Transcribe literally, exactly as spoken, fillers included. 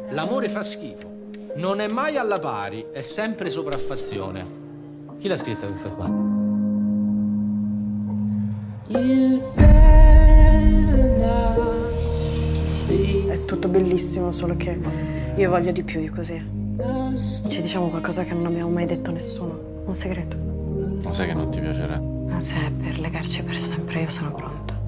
L'amore fa schifo. Non è mai alla pari, è sempre sopraffazione. Chi l'ha scritta questa qua? È tutto bellissimo, solo che io voglio di più di così. Ci diciamo qualcosa che non abbiamo mai detto a nessuno. Un segreto. Non sai che non ti piacerà? Ma se è per legarci per sempre, io sono pronto.